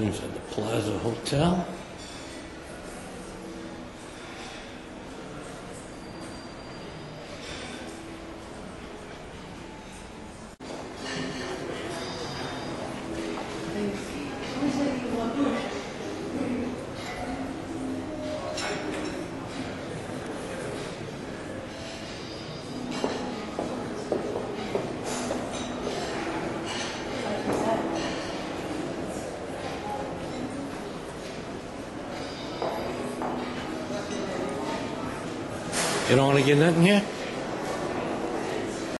rooms at the Plaza Hotel. You don't want to get nothing here?